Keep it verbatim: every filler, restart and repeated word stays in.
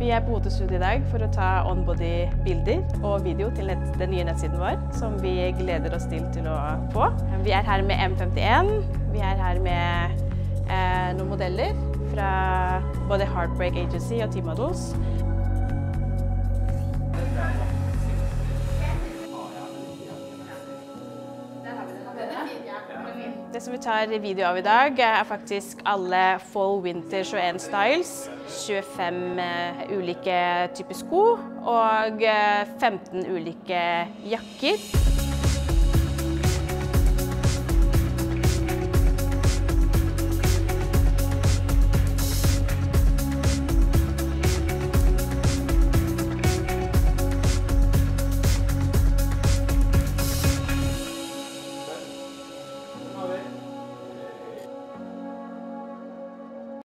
Vi er på Fotostudio i dag for å ta on-body-bilder og video til nett, den nye nettsiden vår, som vi gleder oss til, til å få. Vi er her med M femtien, vi er her med eh, noen modeller fra både Heartbreak Agency og T-Models. Det som vi tar video av i dag er faktisk alle Fall Winter tjueen styles, tjuefem ulike typer sko og femten ulike jakker.